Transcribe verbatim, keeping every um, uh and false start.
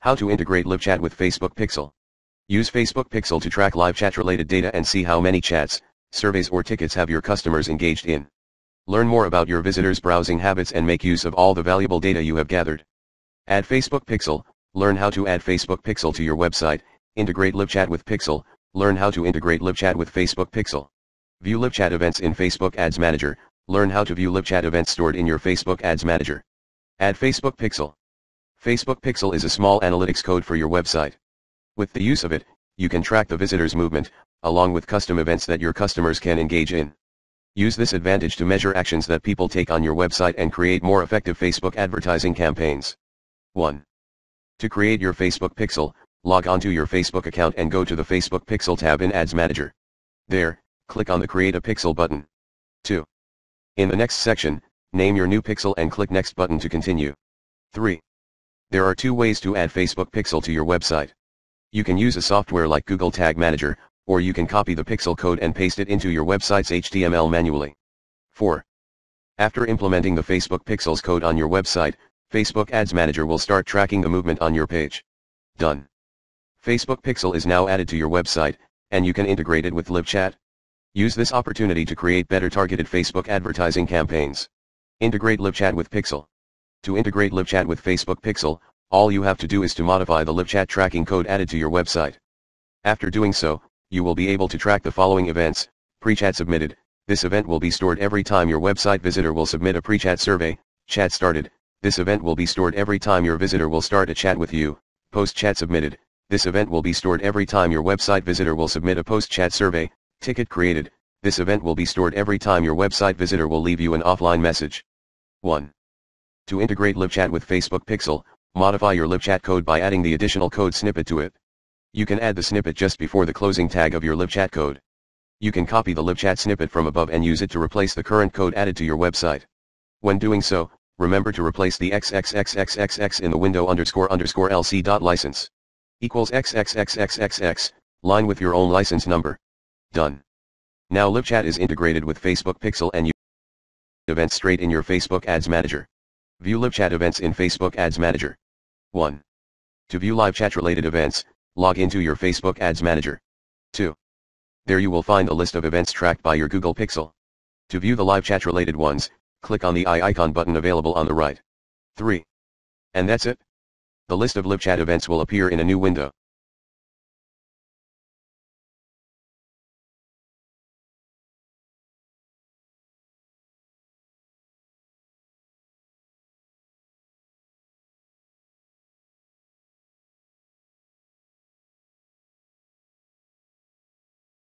How to integrate LiveChat with Facebook Pixel. Use Facebook Pixel to track LiveChat related data and see how many chats, surveys or tickets have your customers engaged in. Learn more about your visitors' browsing habits and make use of all the valuable data you have gathered. Add Facebook Pixel. Learn how to add Facebook Pixel to your website. Integrate LiveChat with Pixel. Learn how to integrate LiveChat with Facebook Pixel. View LiveChat events in Facebook Ads Manager. Learn how to view LiveChat events stored in your Facebook Ads Manager. Add Facebook Pixel. Facebook Pixel is a small analytics code for your website. With the use of it, you can track the visitor's movement, along with custom events that your customers can engage in. Use this advantage to measure actions that people take on your website and create more effective Facebook advertising campaigns. one. To create your Facebook Pixel, log on to your Facebook account and go to the Facebook Pixel tab in Ads Manager. There, click on the Create a Pixel button. two. In the next section, name your new pixel and click Next button to continue. three. There are two ways to add Facebook Pixel to your website. You can use a software like Google Tag Manager, or you can copy the pixel code and paste it into your website's H T M L manually. four. After implementing the Facebook Pixel's code on your website, Facebook Ads Manager will start tracking the movement on your page. Done. Facebook Pixel is now added to your website, and you can integrate it with LiveChat. Use this opportunity to create better targeted Facebook advertising campaigns. Integrate LiveChat with Pixel. To integrate LiveChat with Facebook Pixel, all you have to do is to modify the LiveChat tracking code added to your website. After doing so, you will be able to track the following events. Pre-chat submitted. This event will be stored every time your website visitor will submit a pre-chat survey. Chat started. This event will be stored every time your visitor will start a chat with you. Post-chat submitted. This event will be stored every time your website visitor will submit a post-chat survey. Ticket created. This event will be stored every time your website visitor will leave you an offline message. one. To integrate LiveChat with Facebook Pixel, modify your LiveChat code by adding the additional code snippet to it. You can add the snippet just before the closing tag of your LiveChat code. You can copy the LiveChat snippet from above and use it to replace the current code added to your website. When doing so, remember to replace the xxxxxxx in the window underscore underscore lc dot license equals xxxxxx line with your own license number. Done. Now LiveChat is integrated with Facebook Pixel and you events straight in your Facebook Ads Manager. View LiveChat events in Facebook Ads Manager. one. To view LiveChat related events, log into your Facebook Ads Manager. two. There you will find a list of events tracked by your Google Pixel. To view the LiveChat related ones, click on the eye icon button available on the right. three. And that's it. The list of LiveChat events will appear in a new window.